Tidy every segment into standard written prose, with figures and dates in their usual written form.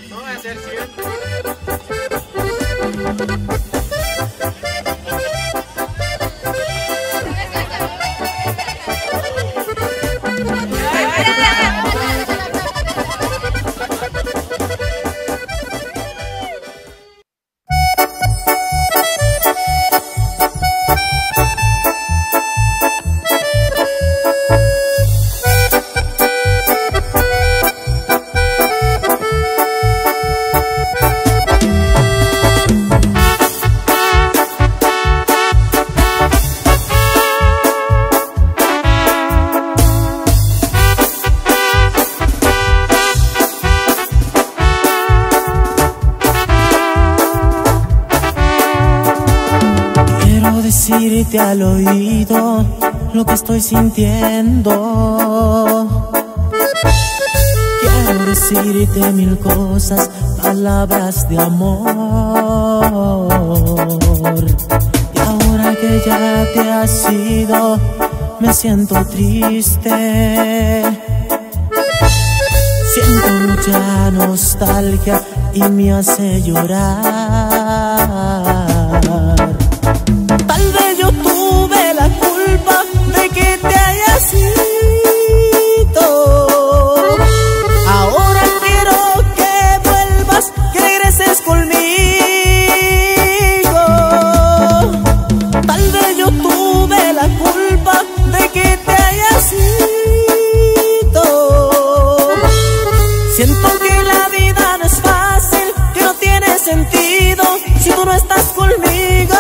No va a ser cierto. Decirte al oído lo que estoy sintiendo. Quiero decirte mil cosas, palabras de amor. Y ahora que ya te has ido, me siento triste. Siento mucha nostalgia y me hace llorar. Tal vez yo tuve la culpa de que te hayas ido. Ahora quiero que vuelvas, que regreses conmigo. Tal vez yo tuve la culpa de que te hayas ido. Siento que la vida no es fácil, que no tiene sentido si tú no estás conmigo.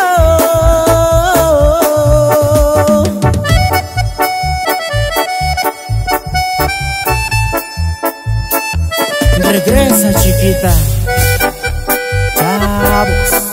Regresa, chiquita. Chavos.